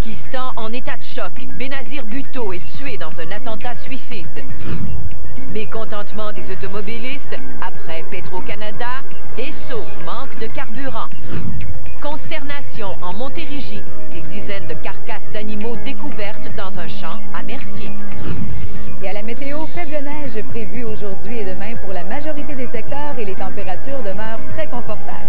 Pakistan en état de choc. Benazir Bhutto est tué dans un attentat suicide. Mécontentement des automobilistes après Petro-Canada. Esso manque de carburant. Consternation en Montérégie. Des dizaines de carcasses d'animaux découvertes dans un champ à Mercier. Et à la météo, faible neige prévue aujourd'hui et demain pour la majorité des secteurs et les températures demeurent très confortables.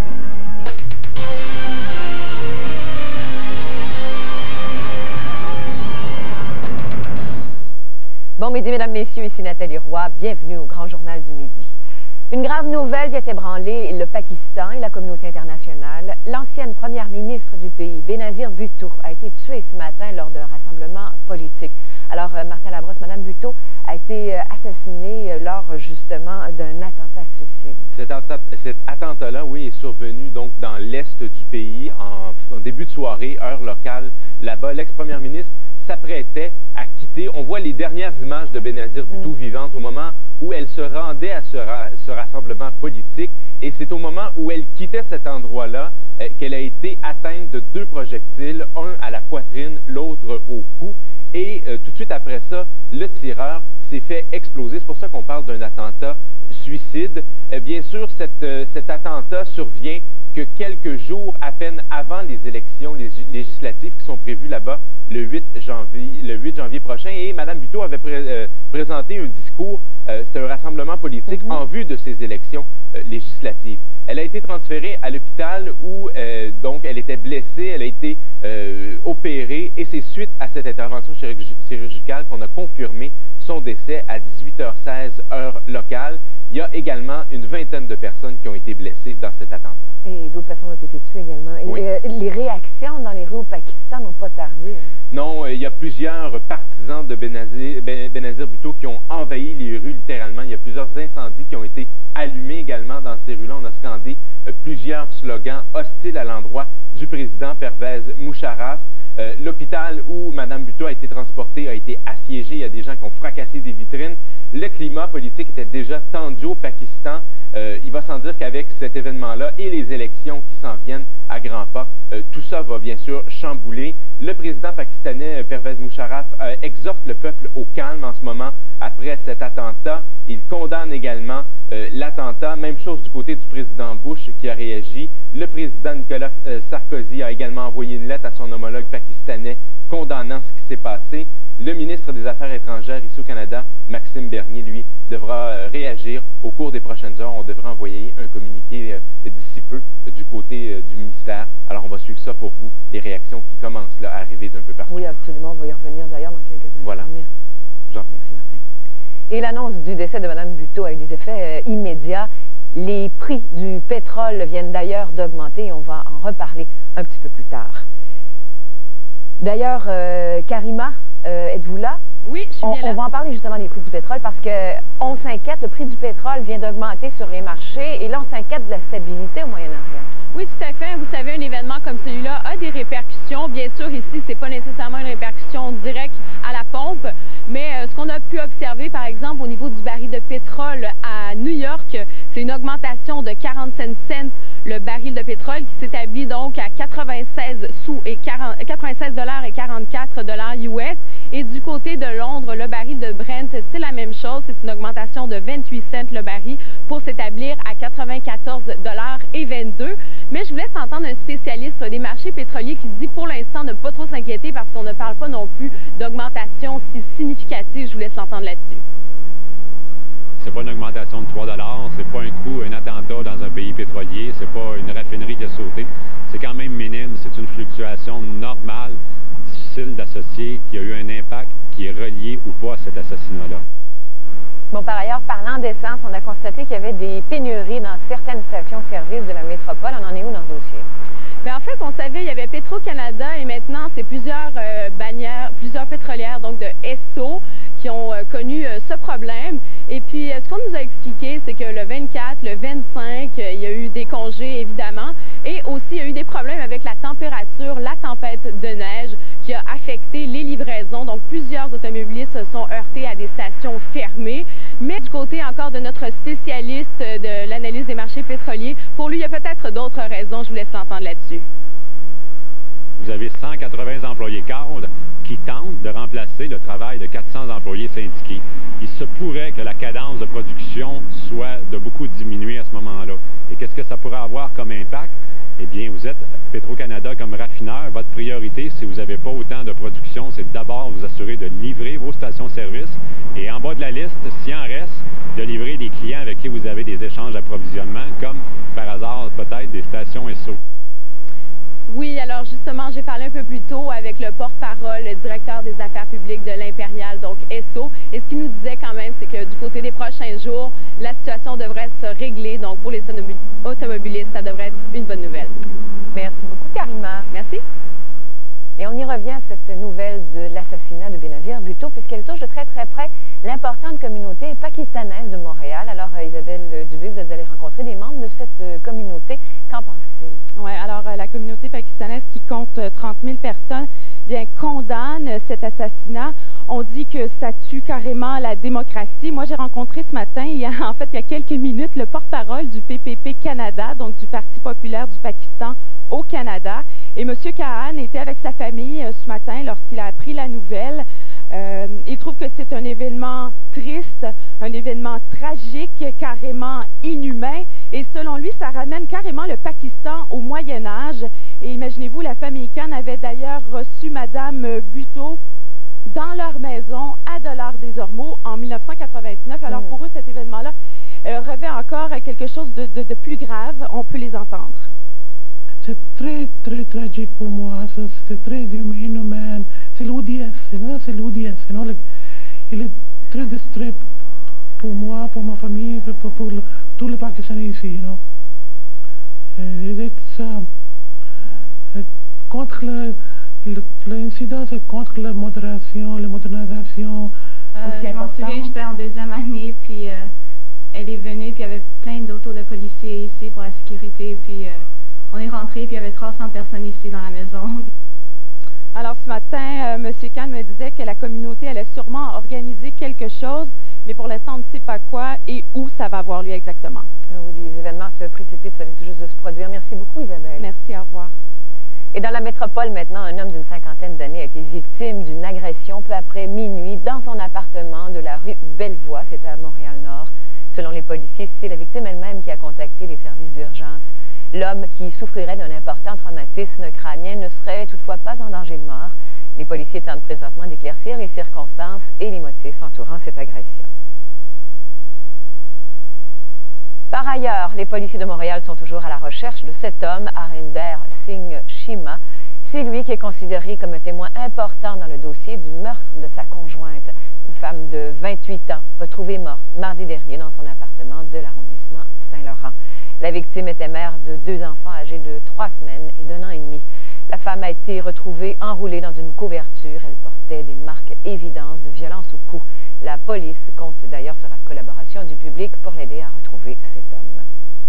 Bon midi, mesdames, messieurs, ici Nathalie Roy. Bienvenue au Grand Journal du Midi. Une grave nouvelle vient ébranler le Pakistan et la communauté internationale. L'ancienne première ministre du pays, Benazir Bhutto, a été tuée ce matin lors d'un rassemblement politique. Alors, Martin Labrosse, Mme Bhutto a été assassinée lors justement d'un attentat suicide. Cet attentat-là, oui, est survenu donc dans l'est du pays en début de soirée, heure locale. Là-bas, l'ex-première ministre s'apprêtait à quitter. On voit les dernières images de Benazir Bhutto vivante au moment où elle se rendait à ce rassemblement politique. Et c'est au moment où elle quittait cet endroit-là qu'elle a été atteinte de 2 projectiles, un à la poitrine, l'autre au cou. Et tout de suite après ça, le tireur s'est fait exploser. C'est pour ça qu'on parle d'un attentat suicide. Bien sûr, cet attentat survient que quelques jours à peine avant les élections législatives qui sont prévues là-bas le 8 janvier prochain. Et Mme Bhutto avait présenté un discours, c'était un rassemblement politique en vue de ces élections législatives. Elle a été transférée à l'hôpital où donc elle était blessée, elle a été opérée et c'est suite à cette intervention chirurgicale qu'on a confirmé son décès à 18h16 heure locale. Il y a également une vingtaine de personnes qui ont été blessées dans cet attentat. Et d'autres personnes ont été tuées également. Oui. Et, les réactions dans les rues au Pakistan n'ont pas tardé. Hein? Non, il y a plusieurs partisans de Benazir Bhutto qui ont envahi les rues littéralement. Il y a plusieurs incendies qui ont été allumés également dans ces rues-là. On a scandé plusieurs slogans hostiles à l'endroit du président Pervez Musharraf. L'hôpital où Mme Bhutto a été transportée a été assiégé. Il y a des gens qui ont fracassé des vitrines. Le climat politique était déjà tendu au Pakistan. Il va sans dire qu'avec cet événement-là et les élections qui s'en viennent à grands pas, tout ça va bien sûr chambouler. Le président pakistanais Pervez Musharraf exhorte le peuple au calme en ce moment après cet attentat. Il condamne également l'attentat. Même chose du côté du président Bush qui a réagi. Le président Nicolas Sarkozy a également envoyé une lettre à son homologue pakistanais condamnant ce qui s'est passé. Le ministre des Affaires étrangères ici au Canada, Maxime Bernier, lui, devra réagir au cours des prochaines heures. On devrait envoyer un communiqué d'ici peu du côté du ministère. Alors, on va suivre ça pour vous, les réactions qui commencent là, à arriver d'un peu partout. Oui, absolument. On va y revenir d'ailleurs dans quelques instants. Voilà. Merci, Martin. Et l'annonce du décès de Mme Bhutto a eu des effets immédiats. Les prix du pétrole viennent d'ailleurs d'augmenter. On va en reparler un petit peu plus tard. D'ailleurs, Karima, êtes-vous là? Oui, je suis bien là. On va en parler justement des prix du pétrole parce qu'on s'inquiète, le prix du pétrole vient d'augmenter sur les marchés et là, on s'inquiète de la stabilité au Moyen-Orient. Oui, tout à fait. Vous savez, un événement comme celui-là a des répercussions. Bien sûr, ici, c'est pas nécessairement une répercussion directe à la pompe, mais ce qu'on a pu observer, par exemple, au niveau du baril de pétrole à New York, c'est une augmentation de 47 cents le baril de pétrole qui s'établit donc à 96 $ et 44 $ US. Et du côté de Londres, le baril de Brent, c'est la même chose. C'est une augmentation de 28 cents le baril pour s'établir à 94 $ et 22. Mais je vous laisse entendre un spécialiste des marchés pétroliers qui dit pour l'instant ne pas trop s'inquiéter parce qu'on ne parle pas non plus d'augmentation si significative. Je vous laisse l'entendre là-dessus. C'est pas une augmentation de 3 $, c'est pas un coup, un attentat dans un pays pétrolier, c'est pas une raffinerie qui a sauté. C'est quand même minime, c'est une fluctuation normale, difficile d'associer, qui a eu un impact qui est relié ou pas à cet assassinat-là. Bon, par ailleurs, parlant d'essence, on a constaté qu'il y avait des pénuries dans certaines stations-service de la métropole. On en est où dans ce dossier? Bien, en fait, on savait qu'il y avait Petro-Canada et maintenant, c'est plusieurs bannières, plusieurs pétrolières, donc de Esso, qui ont connu ce problème. Et puis, ce qu'on nous a expliqué, c'est que le 24, le 25, il y a eu des congés, évidemment, et aussi, il y a eu des problèmes avec la température, la tempête de neige qui a affecté les livraisons. Donc, plusieurs automobilistes se sont heurtés à des stations fermées. Mais du côté encore de notre spécialiste de l'analyse des marchés pétroliers, pour lui, il y a peut-être d'autres raisons. Je vous laisse l'entendre là-dessus. vous avez 180 employés cadres qui tentent de remplacer le travail de 400 employés syndiqués. Il se pourrait que la cadence de production soit de beaucoup diminuer à ce moment-là. Et qu'est-ce que ça pourrait avoir comme impact? Eh bien, vous êtes Petro-Canada comme raffineur. Votre priorité, si vous n'avez pas autant de production, c'est d'abord vous assurer de livrer vos stations-service et en bas de la liste, s'il en reste, de livrer des clients avec qui vous avez des échanges d'approvisionnement, comme par hasard peut-être des stations Esso. Oui, alors justement, j'ai parlé un peu plus tôt avec le porte-parole, le directeur des affaires publiques de l'Impérial, donc Esso. Et ce qu'il nous disait quand même, c'est que du côté des prochains jours, la situation devrait se régler. Donc pour les automobilistes, ça devrait être une bonne nouvelle. Merci beaucoup, Karima. Merci. Et on y revient à cette nouvelle de l'assassinat de Benazir Bhutto, puisqu'elle touche de très près l'importante communauté pakistanaise de Montréal. Alors, Isabelle Dubé, vous êtes allée rencontrer des membres de cette communauté. Qu'en pensent-ils? Oui, alors la communauté pakistanaise qui compte 30 000 personnes, bien condamne cet assassinat. On dit que ça tue carrément la démocratie. Moi, j'ai rencontré ce matin, il y a quelques minutes, le porte-parole du PPP Canada, donc du Parti populaire du Pakistan au Canada. Et M. Khan était avec sa famille ce matin lorsqu'il a appris la nouvelle. Il trouve que c'est un événement triste, un événement tragique, carrément inhumain. Et selon lui, ça ramène carrément le Pakistan au Moyen Âge. Et imaginez-vous, la famille Khan avait d'ailleurs reçu Mme Bhutto dans leur maison à Dollard des Ormeaux en 1989. Alors pour eux, cet événement-là revêt encore quelque chose de plus grave. On peut les entendre. C'est très tragique pour moi, c'est très inhumain, c'est l'audience, c'est l'audience, il est très distrait pour moi, pour ma famille, pour tous les Pakistanais ici, contre l'incident, c'est contre la modernisation. Je m'en souviens, j'étais en deuxième année, puis elle est venue, puis il y avait plein d'autos de policiers ici pour la sécurité, puis on est rentré, puis il y avait 300 personnes ici dans la maison. Alors ce matin, M. Khan me disait que la communauté allait sûrement organiser quelque chose, mais pour l'instant, on ne sait pas quoi et où ça va avoir lieu exactement. Oui, les événements se précipitent, ça vient tout juste de se produire. Merci beaucoup, Isabelle. Merci, au revoir. Et dans la métropole, maintenant, un homme d'une cinquantaine d'années a été victime d'une agression peu après minuit dans son appartement de la rue Bellevoie, c'était à Montréal-Nord. Selon les policiers, c'est la victime elle-même qui a contacté les services d'urgence. L'homme, qui souffrirait d'un important traumatisme crânien, ne serait toutefois pas en danger de mort. Les policiers tentent présentement d'éclaircir les circonstances et les motifs entourant cette agression. Par ailleurs, les policiers de Montréal sont toujours à la recherche de cet homme, Harinder Singh Shima. C'est lui qui est considéré comme un témoin important dans le dossier du meurtre de sa conjointe, une femme de 28 ans, retrouvée morte mardi dernier dans son appartement de l'arrondissement Saint-Laurent. La victime était mère de 2 enfants âgés de 3 semaines et d'1 an et demi. La femme a été retrouvée enroulée dans une couverture. Elle portait des marques évidentes de violence au cou. La police compte d'ailleurs sur la collaboration du public pour l'aider à retrouver cet homme.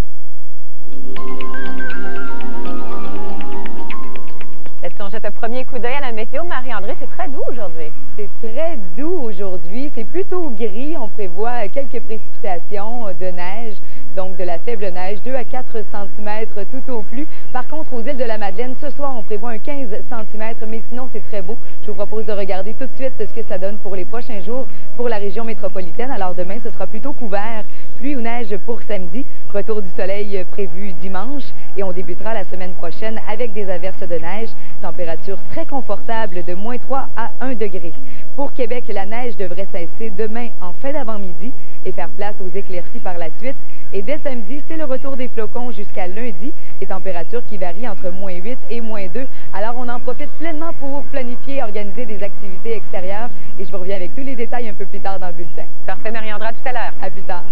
Est-ce qu'on jette un premier coup d'œil à la météo? Marie-André, c'est très doux aujourd'hui. C'est très doux aujourd'hui. C'est plutôt gris. On prévoit quelques précipitations de neige, donc de la faible neige, 2 à 4 cm tout au plus. Par contre, aux îles de la Madeleine, ce soir, on prévoit un 15 cm, mais sinon, c'est très beau. Je vous propose de regarder tout de suite ce que ça donne pour les prochains jours pour la région métropolitaine. Alors demain, ce sera plutôt couvert. Pluie ou neige pour samedi. Retour du soleil prévu dimanche. Et on débutera la semaine prochaine avec des averses de neige. Température très confortable de -3 à 1 degré. Pour Québec, la neige devrait cesser demain en fin d'avant-midi et faire place aux éclaircies par la suite. Et dès samedi, c'est le retour des flocons jusqu'à lundi. Les températures qui varient entre -8 et -2. Alors, on en profite pleinement pour planifier et organiser des activités extérieures. Et je vous reviens avec tous les détails un peu plus tard dans le bulletin. Parfait, Marie-André, à tout à l'heure. À plus tard.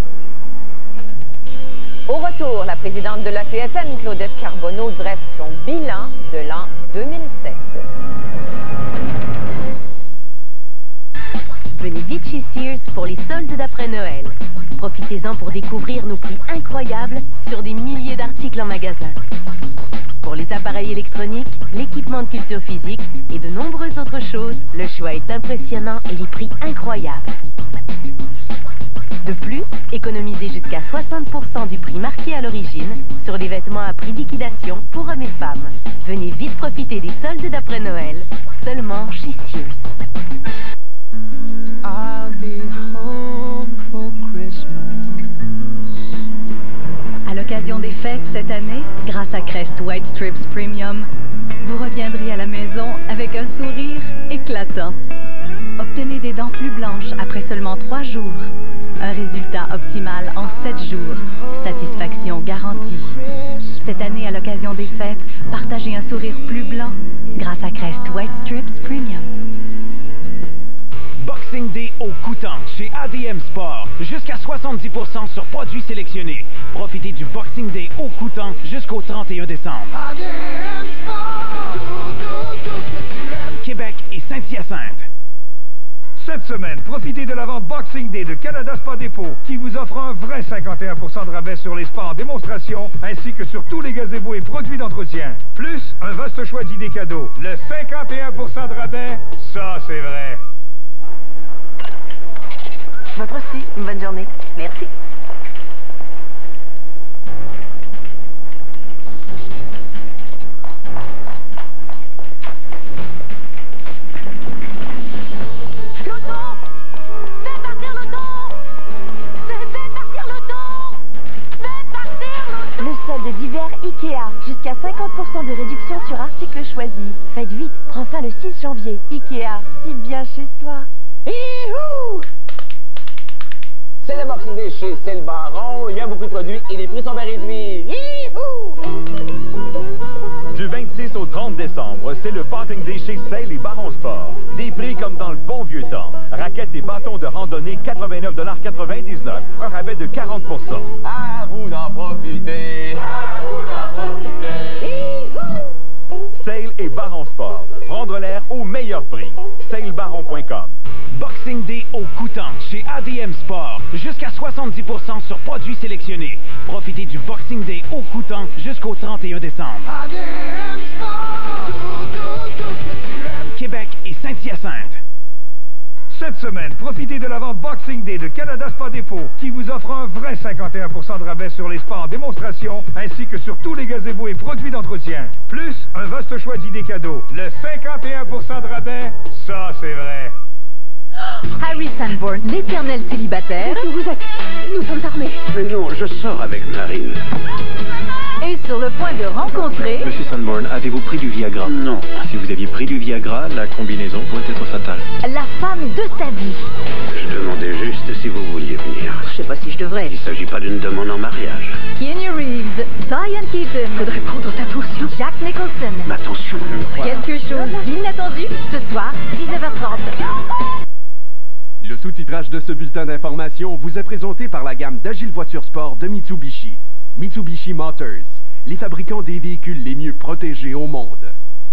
Au retour, la présidente de l'ACFM, Claudette Carbonneau, dresse son bilan de l'an 2007. Venez vite chez Sears pour les soldes d'après Noël. Profitez-en pour découvrir nos prix incroyables sur des milliers d'articles en magasin. Pour les appareils électroniques, l'équipement de culture physique et de nombreuses autres choses, le choix est impressionnant et les prix incroyables. De plus, économisez jusqu'à 60% du prix marqué à l'origine sur les vêtements à prix liquidation pour hommes et femmes. Venez vite profiter des soldes d'après Noël, seulement chez Sears. I'll be home for Christmas. À l'occasion des fêtes cette année, grâce à Crest White Strips Premium, vous reviendrez à la maison avec un sourire éclatant. Obtenez des dents plus blanches après seulement 3 jours. Un résultat optimal en 7 jours. Satisfaction garantie. Cette année, à l'occasion des fêtes, partagez un sourire plus blanc grâce à Crest White Strips Premium. Boxing Day au Coutances chez ADM Sport. Jusqu'à 70% sur produits sélectionnés. Profitez du Boxing Day au Coutances jusqu'au 31 décembre. ADM Sport. Québec et Saint-Hyacinthe. Cette semaine, profitez de la vente Boxing Day de Canada Spa Dépôt qui vous offre un vrai 51% de rabais sur les spas en démonstration ainsi que sur tous les gazebos et produits d'entretien. Plus un vaste choix d'idées cadeaux. Le 51% de rabais, ça c'est vrai. Votre aussi, une bonne journée. Merci. D'hiver Ikea, jusqu'à 50% de réduction sur articles choisis. Faites vite, prends fin le 6 janvier. Ikea, si bien chez toi. Youhou! C'est le Boxing Day chez C'est le Baron. Il y a beaucoup de produits et les prix sont bien réduits. Youhou! Du 26 au 30 décembre, c'est le Boxing Day chez Sale et Baron Sport. Des prix comme dans le bon vieux temps. Raquettes et bâtons de randonnée, 89,99 $. Un rabais de 40%. À vous d'en profiter. À vous d'en profiter. Sale et Baron Sport. Prendre l'air au meilleur prix. SaleBaron.com. Boxing Day au Coutances chez ADM Sport. Jusqu'à 70% sur produits sélectionnés. Profitez du Boxing Day au Coutances jusqu'au 31 décembre. ADM Sport. Québec et Saint-Hyacinthe. Cette semaine, profitez de la vente Boxing Day de Canada Spa Dépôt qui vous offre un vrai 51% de rabais sur les spas en démonstration ainsi que sur tous les gazebos et produits d'entretien. Plus un vaste choix d'idées cadeaux. Le 51% de rabais, ça c'est vrai. Harry Sanborn, l'éternel célibataire. Nous sommes armés. Mais non, je sors avec Marine. Et sur le point de rencontrer... Monsieur Sanborn, avez-vous pris du Viagra? Non. Si vous aviez pris du Viagra, la combinaison pourrait être fatale. La femme de sa vie. Je demandais juste si vous vouliez venir. Je sais pas si je devrais. Il s'agit pas d'une demande en mariage. Keanu Reeves, Diane Keaton. Faudrait prendre ta tension. Jack Nicholson. Ma tension, je ne crois Quelque chose d'inattendu. Ce soir, 19h30. Le sous-titrage de ce bulletin d'information vous est présenté par la gamme d'Agile Voitures Sport de Mitsubishi. Mitsubishi Motors, les fabricants des véhicules les mieux protégés au monde.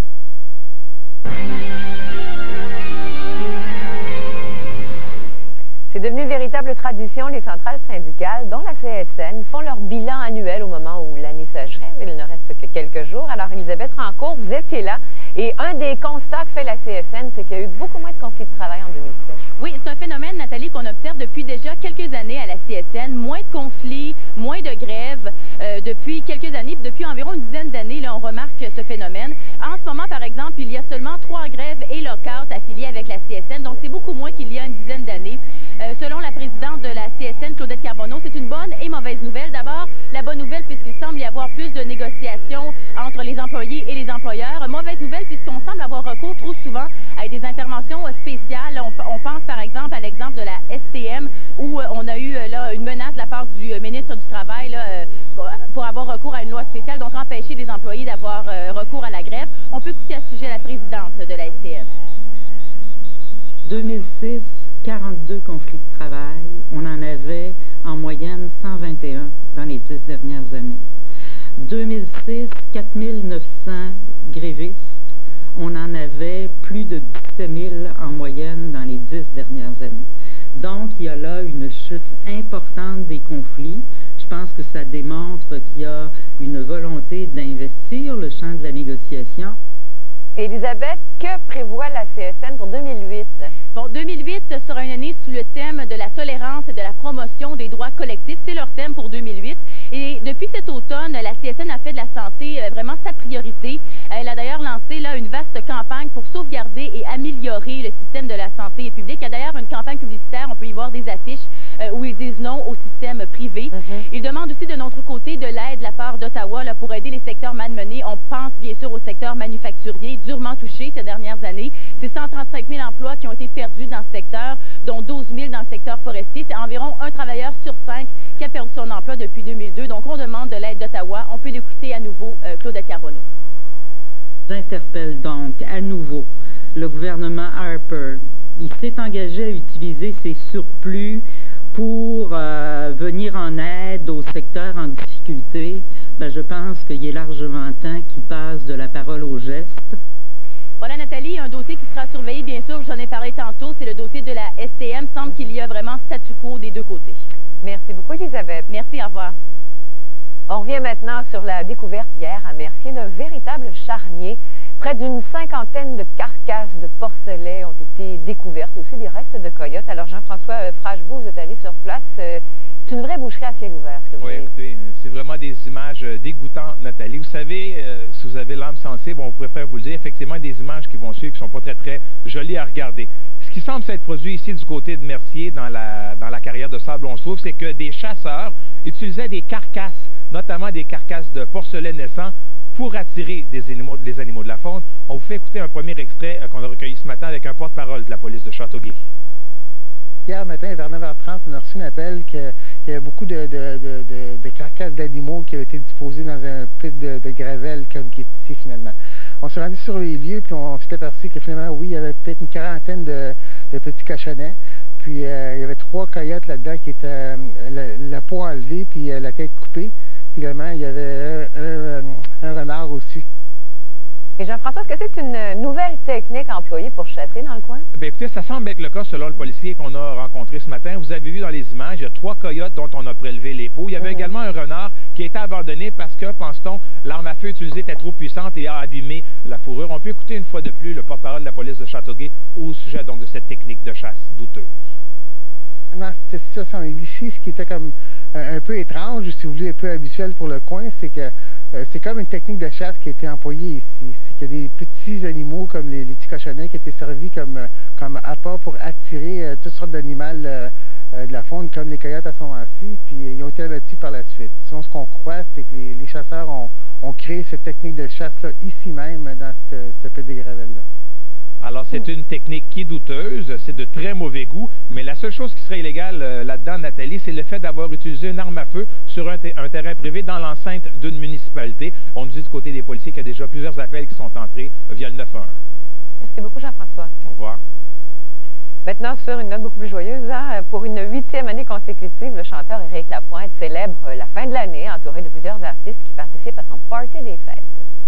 C'est devenu une véritable tradition. Les centrales syndicales, dont la CSN, font leur bilan annuel au moment où l'année s'achève. Il ne reste que quelques jours. Alors, Elisabeth Rancourt, vous étiez là. Et un des constats que fait la CSN, c'est qu'il y a eu beaucoup moins de conflits de travail en 2017. Oui, c'est un phénomène, Nathalie, qu'on observe depuis déjà quelques années à la CSN. Moins de conflits, moins de grèves. Depuis quelques années, depuis environ une dizaine d'années, là, on remarque ce phénomène. En ce moment, par exemple, il y a seulement 3 grèves et lock-out affiliés avec la CSN. Donc, c'est beaucoup moins qu'il y a une dizaine d'années. Selon la présidente de la CSN, Claudette Carbonneau, c'est une bonne et mauvaise nouvelle. D'abord, la bonne nouvelle puisqu'il semble y avoir plus de négociations entre les employés et les employeurs. Mauvaise nouvelle puisqu'on semble avoir recours trop souvent à des interventions spéciales. On pense par exemple à l'exemple de la STM où on a eu là, une menace de la part du ministre du Travail là, pour avoir recours à une loi spéciale, donc empêcher les employés d'avoir recours à la grève. On peut écouter à ce sujet la présidente de la STM. 2006, 42 conflits de travail. On en avait en moyenne 121 dans les 10 dernières années. 2006, 4900 grévistes. on en avait plus de 17 000 en moyenne dans les 10 dernières années. Donc, il y a là une chute importante des conflits. Je pense que ça démontre qu'il y a une volonté d'investir le champ de la négociation. Élisabeth, que prévoit la CSN pour 2008? Bon, 2008 sera une année sous le thème de la tolérance et de la promotion des droits collectifs. C'est leur thème pour 2008. Et depuis cet automne, la CSN a fait de la santé vraiment sa priorité. Elle a d'ailleurs lancé là une vaste campagne pour sauvegarder et améliorer le système de la santé publique. Il y a d'ailleurs une campagne publicitaire, on peut y voir des affiches où ils disent non au système privé. Ils demandent aussi de notre côté de l'aide de la part d'Ottawa pour aider les secteurs malmenés. On pense bien sûr au secteur manufacturier, durement touché ces dernières années. C'est 135 000 emplois qui ont été perdus dans ce secteur, dont 12 000 dans le secteur forestier. C'est environ un travailleur sur 5 qui a perdu son emploi depuis 2002. Donc on demande de l'aide d'Ottawa. On peut l'écouter à nouveau, Claudette Carbonneau. J'interpelle donc à nouveau le gouvernement Harper. Il s'est engagé à utiliser ses surplus pour venir en aide aux secteurs en difficulté. Ben, je pense qu'il est largement temps qu'il passe de la parole au geste. Voilà, Nathalie, un dossier qui sera surveillé, bien sûr, j'en ai parlé tantôt, c'est le dossier de la STM. Il semble qu'il y a vraiment statu quo des deux côtés. Merci beaucoup, Elisabeth. Merci, au revoir. On revient maintenant sur la découverte hier à Mercier d'un véritable charnier. Près d'une cinquantaine de carcasses de porcelets ont été découvertes et aussi des restes de coyotes. Alors, Jean-François Fragebout, vous êtes allé sur place. C'est une vraie boucherie à ciel ouvert, ce que vous Oui, écoutez, c'est vraiment des images dégoûtantes, Nathalie. Vous savez, si vous avez l'âme sensible, on préfère vous le dire, effectivement, des images qui vont suivre qui ne sont pas très, très jolies à regarder. Ce qui semble s'être produit ici du côté de Mercier, dans la carrière de sable, on se trouve, c'est que des chasseurs utilisaient des carcasses, notamment des carcasses de porcelets naissants, pour attirer les animaux de la faune. On vous fait écouter un premier extrait qu'on a recueilli ce matin avec un porte-parole de la police de Châteauguay. Hier matin, vers 9h30, on a reçu un appel qu'il y avait beaucoup de carcasses d'animaux qui avaient été disposées dans un pit de gravelle comme qui est ici finalement. On s'est rendu sur les lieux, puis on s'est aperçu que finalement, oui, il y avait peut-être une quarantaine de petits cochonnets. Puis il y avait 3 coyotes là-dedans qui étaient la peau enlevée, puis la tête coupée. Puis également, il y avait un renard aussi. Et Jean-François, est-ce que c'est une nouvelle technique employée pour chasser dans le coin? Bien, écoutez, ça semble être le cas selon le policier qu'on a rencontré ce matin. Vous avez vu dans les images, il y a 3 coyotes dont on a prélevé les peaux. Il y avait également un renard qui a été abandonné parce que, pense-t-on, l'arme à feu utilisée était trop puissante et a abîmé la fourrure. On peut écouter une fois de plus le porte-parole de la police de Châteauguay au sujet donc de cette technique de chasse douteuse. Dans cette situation ici, ce qui était comme un peu étrange, si vous voulez, un peu habituel pour le coin, c'est que c'est comme une technique de chasse qui a été employée ici. C'est qu'il y a des petits animaux comme les petits cochonnets qui étaient servis comme appât pour attirer toutes sortes d'animaux de la faune, comme les coyotes à ce moment-ci, puis ils ont été abattus par la suite. Sinon, ce qu'on croit, c'est que les chasseurs ont créé cette technique de chasse-là ici même, dans ce pit de gravelle-là. Alors, c'est une technique qui est douteuse, c'est de très mauvais goût, mais la seule chose qui serait illégale là-dedans, Nathalie, c'est le fait d'avoir utilisé une arme à feu sur un terrain privé dans l'enceinte d'une municipalité. On nous dit du côté des policiers qu'il y a déjà plusieurs appels qui sont entrés via le 911. Merci beaucoup, Jean-François. Au revoir. Maintenant, sur une note beaucoup plus joyeuse, pour une 8e année consécutive, le chanteur Éric Lapointe célèbre la fin de l'année entouré de plusieurs artistes qui participent à son party des fêtes.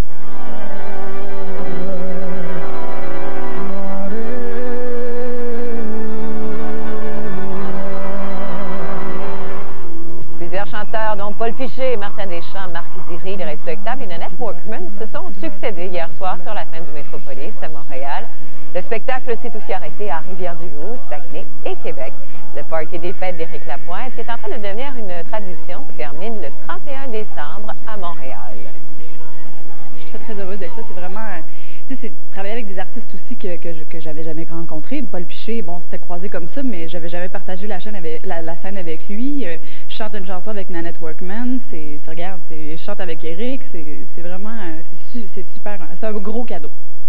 Plusieurs chanteurs, dont Paul Piché, Martin Deschamps, Marc Ziri, les respectables et Nanette Workman, se sont succédés hier soir sur la scène du Métropolis à Montréal. Le spectacle s'est aussi arrêté à Rivière-du-Loup, Saguenay et Québec. Le party des fêtes d'Éric Lapointe, qui est en train de devenir une tradition, se termine le 31 décembre à Montréal. Je suis très heureuse d'être là. C'est vraiment... Tu sais, c'est travailler avec des artistes aussi que j'avais jamais rencontrés. Paul Piché, bon, c'était croisé comme ça, mais j'avais jamais partagé la scène avec lui. Je chante une chanson avec Nanette Workman. Regarde, je chante avec Éric. C'est vraiment... c'est super. C'est un gros cadeau.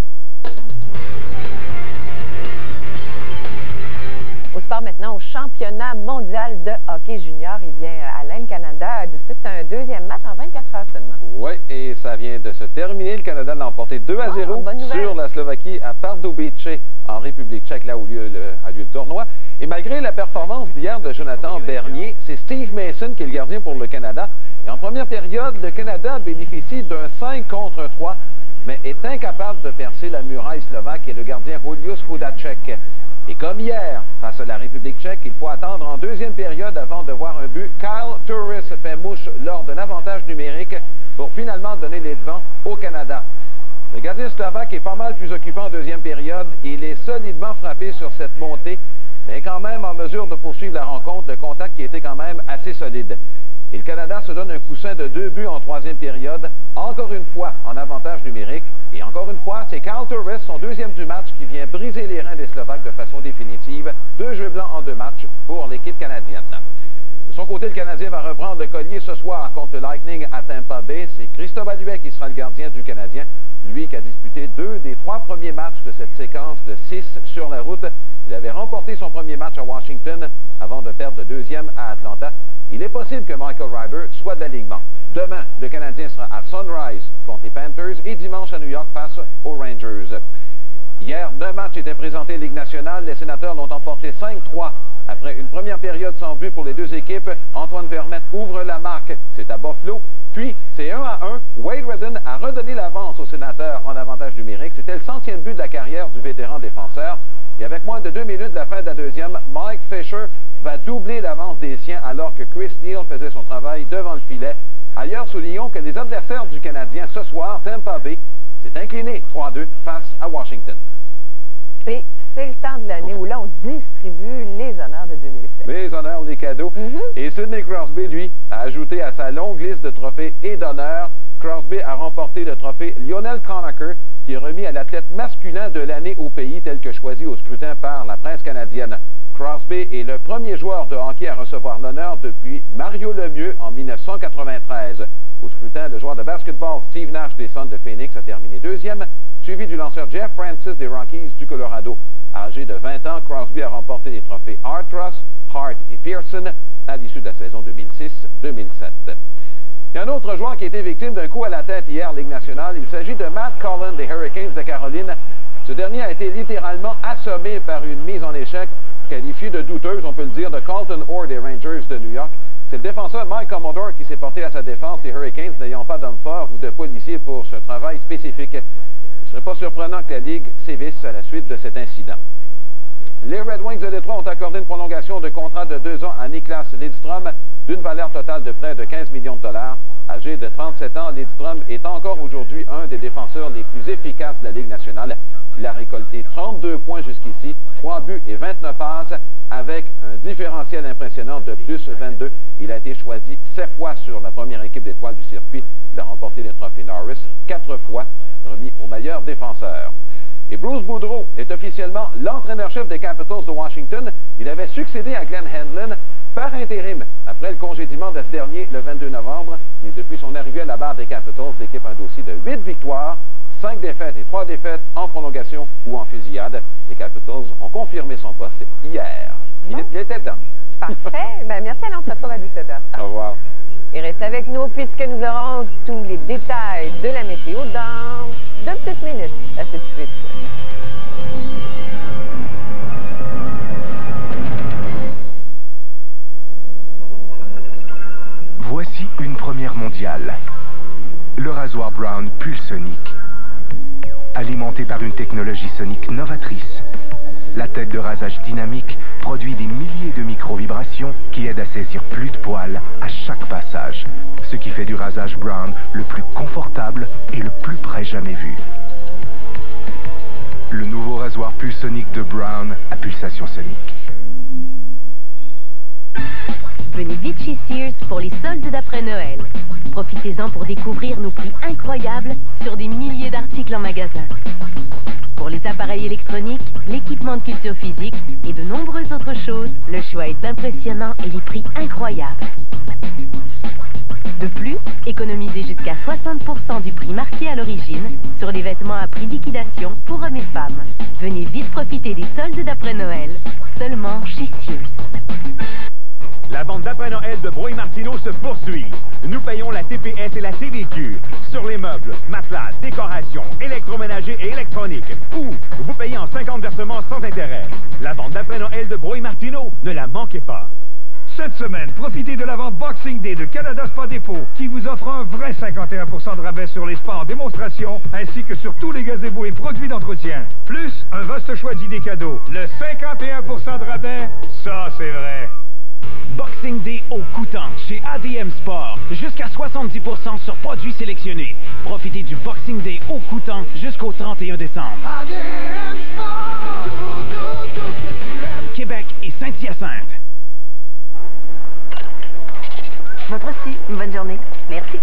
Au sport maintenant, au championnat mondial de hockey junior, eh bien, Alain, le Canada dispute un 2e match en 24 heures seulement. Oui, et ça vient de se terminer. Le Canada l'a emporté 2-0 sur la Slovaquie à Pardubice, en République tchèque, là où a lieu le tournoi. Et malgré la performance d'hier de Jonathan Bernier, c'est Steve Mason qui est le gardien pour le Canada. Et en première période, le Canada bénéficie d'un 5 contre 3 mais est incapable de percer la muraille slovaque et le gardien Julius Hudacek. Et comme hier, face à la République tchèque, il faut attendre en deuxième période avant de voir un but. Kyle Turris fait mouche lors d'un avantage numérique pour finalement donner les devants au Canada. Le gardien slovaque est pas mal plus occupé en deuxième période. Il est solidement frappé sur cette montée, mais quand même en mesure de poursuivre la rencontre, le contact qui était quand même assez solide. Et le Canada se donne un coussin de 2 buts en troisième période, encore une fois en avantage numérique. Et encore une fois, c'est Kyle Turris, son deuxième du match, qui vient briser les reins des Slovaques de façon définitive. 2 jeux blancs en 2 matchs pour l'équipe canadienne. De son côté, le Canadien va reprendre le collier ce soir contre le Lightning à Tampa Bay. C'est Christophe Alluet qui sera le gardien du Canadien. Lui qui a disputé 2 des 3 premiers matchs de cette séquence de 6 sur la route. Il avait remporté son premier match à Washington avant de perdre le deuxième à Atlanta. Il est possible que Michael Ryder soit de l'alignement. Demain, le Canadien sera à Sunrise contre les Panthers et dimanche à New York face aux Rangers. Hier, 9 matchs étaient présentés en Ligue nationale. Les Sénateurs l'ont emporté 5-3. Après une première période sans but pour les deux équipes, Antoine Vermette ouvre la marque. C'est à Buffalo. Puis, c'est 1-1. Wade Redden a redonné l'avance aux Sénateurs en avantage numérique. C'était le 100e but de la carrière du vétéran défenseur. Et avec moins de 2 minutes de la fin de la deuxième, Mike Fisher va doubler l'avance des siens alors que Chris Neal faisait son travail devant le filet. Ailleurs, soulignons que les adversaires du Canadien ce soir, Tampa Bay, s'est incliné 3-2 face à Washington. Et c'est le temps de l'année où là, on distribue les honneurs de 2007. Les honneurs, les cadeaux. Et Sidney Crosby, lui, a ajouté à sa longue liste de trophées et d'honneurs. Crosby a remporté le trophée Lionel Conacher, qui est remis à l'athlète masculin de l'année au pays, tel que choisi au scrutin par la presse canadienne. Crosby est le premier joueur de hockey à recevoir l'honneur depuis Mario Lemieux en 1993. Au scrutin, le joueur de basketball Steve Nash des Suns de Phoenix a terminé deuxième, suivi du lanceur Jeff Francis des Rockies du Colorado. Âgé de 20 ans, Crosby a remporté les trophées Art Ross, Hart et Pearson à l'issue de la saison 2006-2007. Il y a un autre joueur qui a été victime d'un coup à la tête hier, Ligue nationale. Il s'agit de Matt Cullen des Hurricanes de Caroline. Ce dernier a été littéralement assommé par une mise en échec qualifiée de douteuse, on peut le dire, de Colton Orr des Rangers de New York. C'est le défenseur Mike Commodore qui s'est porté à sa défense, les Hurricanes n'ayant pas d'hommes forts ou de policiers pour ce travail spécifique. Il ne serait pas surprenant que la Ligue sévisse à la suite de cet incident. Les Red Wings de Détroit ont accordé une prolongation de contrat de 2 ans à Niklas Lidström d'une valeur totale de près de 15 millions de dollars. Âgé de 37 ans, Lidström est encore aujourd'hui un des défenseurs les plus efficaces de la Ligue nationale. Il a récolté 32 points jusqu'ici, 3 buts et 29 passes, avec un différentiel impressionnant de plus 22. Il a été choisi 7 fois sur la première équipe d'étoiles du circuit. Il a remporté les trophées Norris 4 fois, remis au meilleur défenseur. Et Bruce Boudreau est officiellement l'entraîneur-chef des Capitals de Washington. Il avait succédé à Glenn Handlin par intérim après le congédiement de ce dernier le 22 novembre. Et depuis son arrivée à la barre des Capitals, l'équipe a un dossier de 8 victoires, 5 défaites et 3 défaites en prolongation ou en fusillade. Les Capitals ont confirmé son poste hier. Il était temps. Parfait. Ben, merci, on se retrouve à 17h. Au revoir. Et reste avec nous puisque nous aurons tous les détails de la météo dans 2 petites minutes. À tout de suite. Voici une première mondiale. Le rasoir Brown Pulsonic. Alimenté par une technologie sonique novatrice, la tête de rasage dynamique produit des milliers de micro-vibrations qui aident à saisir plus de poils à chaque passage, ce qui fait du rasage Brown le plus confortable et le plus près jamais vu. Le nouveau rasoir Pulsonic de Brown à pulsation sonique. Venez vite chez Sears pour les soldes d'après Noël. Profitez-en pour découvrir nos prix incroyables sur des milliers d'articles en magasin. Pour les appareils électroniques, l'équipement de culture physique et de nombreuses autres choses, le choix est impressionnant et les prix incroyables. De plus, économisez jusqu'à 60% du prix marqué à l'origine sur les vêtements à prix liquidation pour hommes et femmes. Venez vite profiter des soldes d'après Noël, seulement chez Sears. La vente d'après Noël de Bro et Martineau se poursuit. Nous payons la TPS et la TVQ sur les meubles, matelas, décorations, électroménager et électronique. Ou vous payez en 50 versements sans intérêt. La vente d'après Noël de Bro et Martineau, ne la manquez pas. Cette semaine, profitez de la vente Boxing Day de Canada Spa Dépôt qui vous offre un vrai 51% de rabais sur les spas en démonstration ainsi que sur tous les gazebos et produits d'entretien. Plus, un vaste choix d'idées cadeaux. Le 51% de rabais, ça c'est vrai. Boxing Day au Coutant chez ADM Sport. Jusqu'à 70% sur produits sélectionnés. Profitez du Boxing Day au Coutant jusqu'au 31 décembre. ADM Sport. Québec et Saint-Hyacinthe. Votre aussi, une bonne journée. Merci.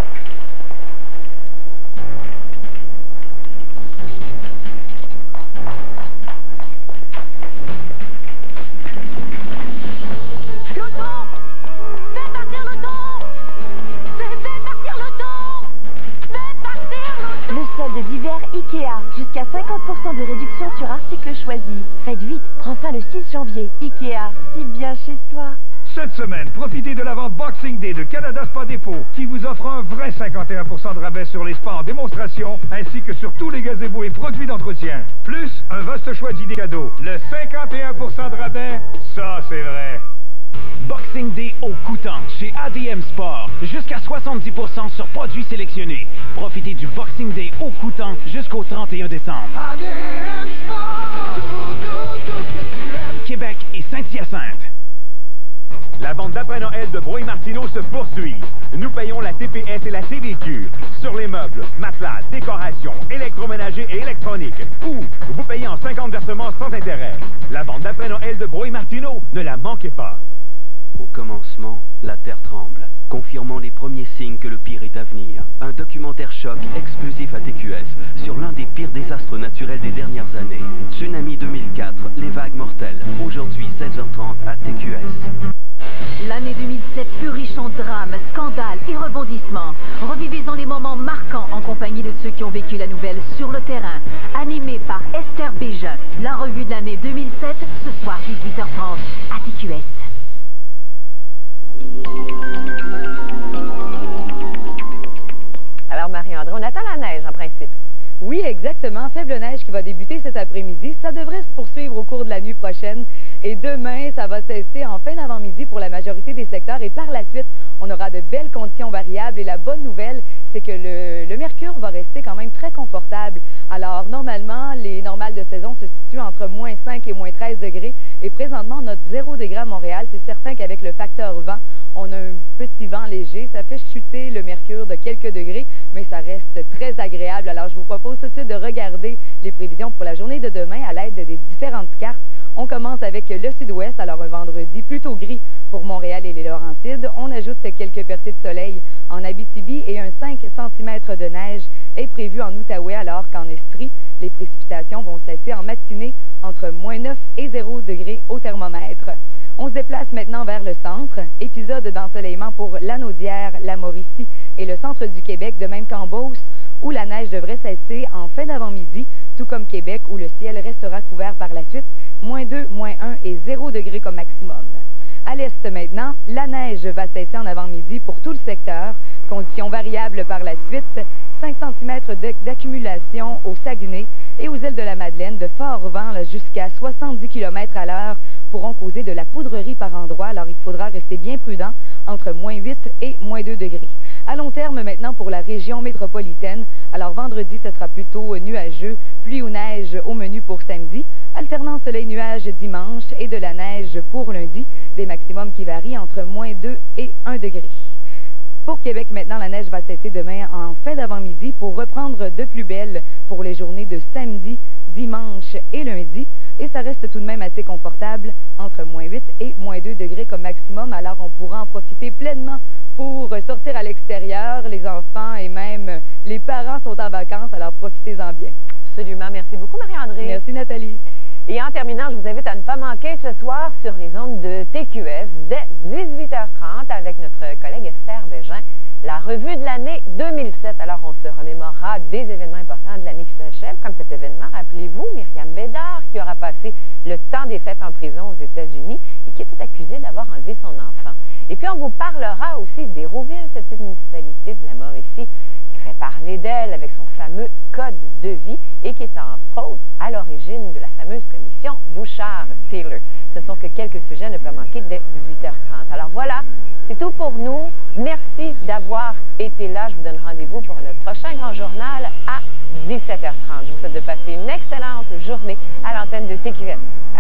Le solde d'hiver IKEA. Jusqu'à 50% de réduction sur articles choisis. Faites vite, prend fin le 6 janvier. IKEA, si bien chez soi. Cette semaine, profitez de la vente Boxing Day de Canada Spa Dépôt qui vous offre un vrai 51% de rabais sur les spas en démonstration ainsi que sur tous les gazebos et produits d'entretien. Plus, un vaste choix d'idées cadeaux. Le 51% de rabais, ça c'est vrai. Boxing Day au Coutant chez ADM Sport. Jusqu'à 70% sur produits sélectionnés. Profitez du Boxing Day au Coutant jusqu'au 31 décembre. ADM Sport. Québec et Saint-Hyacinthe. La vente d'après-Noël de Brouille-Martineau se poursuit. Nous payons la TPS et la CVQ sur les meubles, matelas, décorations, électroménager et électronique. Ou vous payez en 50 versements sans intérêt. La vente d'après-Noël de Brouille-Martineau, ne la manquez pas. Au commencement, la Terre tremble, confirmant les premiers signes que le pire est à venir. Un documentaire choc exclusif à TQS sur l'un des pires désastres naturels des dernières années. Tsunami 2004, les vagues mortelles. Aujourd'hui, 16h30 à TQS. L'année 2007 fut riche en drames, scandales et rebondissements. Revivez-en les moments marquants en compagnie de ceux qui ont vécu la nouvelle sur le terrain. Animé par Esther Bégin. La revue de l'année 2007, ce soir 18h30 à TQS. Alors Marie-André, on attend la neige en principe. Oui, exactement. Faible neige qui va débuter cet après-midi. Ça devrait se poursuivre au cours de la nuit prochaine. Et demain, ça va cesser en fin d'avant-midi pour la majorité des secteurs. Et par la suite, on aura de belles conditions variables. Et la bonne nouvelle, c'est que le mercure va rester quand même très confortable. Alors, normalement, les normales de saison se situent entre moins 5 et moins 13 degrés. Et présentement, notre 0 degré à Montréal, c'est certain qu'avec le facteur vent, on a un petit vent léger. Ça fait chuter le mercure de quelques degrés, mais ça reste très agréable. Alors, je vous propose tout de suite de regarder les prévisions pour la journée de demain à l'aide des différentes cartes. On commence avec le sud-ouest, alors un vendredi plutôt gris pour Montréal et les Laurentides. On ajoute quelques percées de soleil en Abitibi et un 5 cm de neige est prévu en Outaouais, alors qu'en Estrie, les précipitations vont cesser en matinée entre moins 9 et 0 degrés au thermomètre. On se déplace maintenant vers le centre. Épisode d'ensoleillement pour Lanaudière, la Mauricie et le centre du Québec, de même qu'en Beauce, où la neige devrait cesser en fin d'avant-midi, tout comme Québec, où le ciel restera couvert par la suite, moins 2, moins 1 et 0 degré comme maximum. À l'est maintenant, la neige va cesser en avant-midi pour tout le secteur. Conditions variables par la suite, 5 cm d'accumulation au Saguenay et aux îles de la Madeleine, de forts vents jusqu'à 70 km à l'heure pourront causer de la poudrerie par endroits. Alors il faudra rester bien prudent entre moins 8 et moins 2 degrés. À long terme maintenant pour la région métropolitaine. Alors vendredi, ce sera plutôt nuageux, pluie ou neige au menu pour samedi. Alternant soleil-nuage dimanche et de la neige pour lundi. Des maximums qui varient entre moins 2 et 1 degré. Pour Québec, maintenant, la neige va cesser demain en fin d'avant-midi pour reprendre de plus belle pour les journées de samedi, dimanche et lundi. Et ça reste tout de même assez confortable entre moins 8 et moins 2 degrés comme maximum. Alors, on pourra en profiter pleinement pour sortir à l'extérieur. Les enfants et même les parents sont en vacances, alors profitez-en bien. Absolument. Merci beaucoup, Marie-André. Merci, Nathalie. Et en terminant, je vous invite à ne pas manquer ce soir sur les ondes de TQS dès 18h30 avec notre collègue Esther Bégin, la revue de l'année 2007. Alors, on se remémorera des événements importants de l'année qui s'achève, comme cet événement, rappelez-vous, Myriam Bédard, qui aura passé le temps des fêtes en prison aux États-Unis et qui était accusée d'avoir enlevé son enfant. Et puis, on vous parlera aussi d'Hérouville, cette petite municipalité de la Mauricie, qui fait parler d'elle avec son fameux code de vie et qui est entre autres à l'origine de la fameuse commission Bouchard-Taylor. Ce ne sont que quelques sujets à ne pas manquer dès 18h30. Alors voilà, c'est tout pour nous. Merci d'avoir été là. Je vous donne rendez-vous pour le prochain Grand Journal à 17h30. Je vous souhaite de passer une excellente journée à l'antenne de TQS.